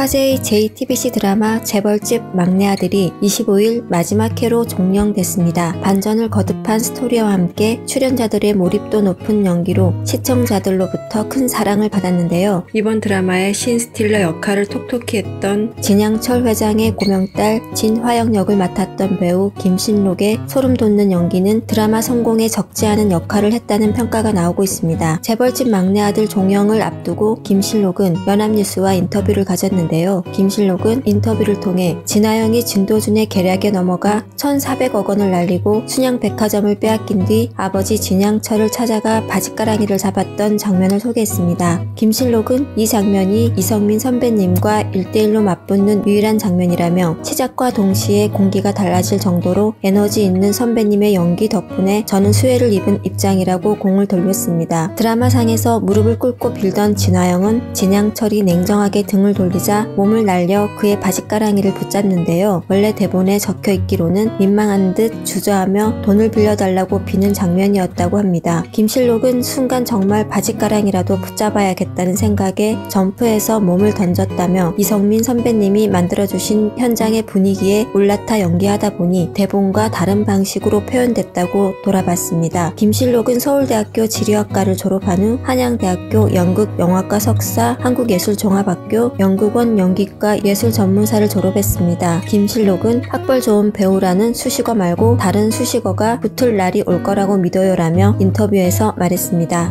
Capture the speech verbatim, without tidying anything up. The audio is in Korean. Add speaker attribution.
Speaker 1: 화제의 제이티비씨 드라마 재벌집 막내 아들이 이십오일 마지막 회로 종영됐습니다. 반전을 거듭한 스토리와 함께 출연자들의 몰입도 높은 연기로 시청자들로부터 큰 사랑을 받았는데요. 이번 드라마의 신스틸러 역할을 톡톡히 했던 진양철 회장의 고명딸 진화영 역을 맡았던 배우 김신록의 소름 돋는 연기는 드라마 성공에 적지 않은 역할을 했다는 평가가 나오고 있습니다. 재벌집 막내 아들 종영을 앞두고 김신록은 연합뉴스와 인터뷰를 가졌는데요. 김신록은 인터뷰를 통해 진화영이 진도준의 계략에 넘어가 천사백억 원을 날리고 순양백화점을 빼앗긴 뒤 아버지 진양철을 찾아가 바짓가랑이를 잡았던 장면을 소개했습니다. 김신록은 이 장면이 이성민 선배님과 일대일로 맞붙는 유일한 장면이라며 시작과 동시에 공기가 달라질 정도로 에너지 있는 선배님의 연기 덕분에 저는 수혜를 입은 입장이라고 공을 돌렸습니다. 드라마상에서 무릎을 꿇고 빌던 진화영은 진양철이 냉정하게 등을 돌리자 몸을 날려 그의 바짓가랑이를 붙잡는데요. 원래 대본에 적혀있기로는 민망한 듯 주저하며 돈을 빌려달라고 비는 장면이었다고 합니다. 김신록은 순간 정말 바짓가랑이라도 붙잡아야겠다는 생각에 점프해서 몸을 던졌다며 이성민 선배님이 만들어주신 현장의 분위기에 올라타 연기하다 보니 대본과 다른 방식으로 표현됐다고 돌아봤습니다. 김신록은 서울대학교 지리학과를 졸업한 후 한양대학교 연극영화과 석사, 한국예술종합학교 연극원 연기과 예술전문사를 졸업했습니다. 김신록은 학벌 좋은 배우라는 수식어 말고 다른 수식어가 붙을 날이 올 거라고 믿어요라며 인터뷰에서 말했습니다.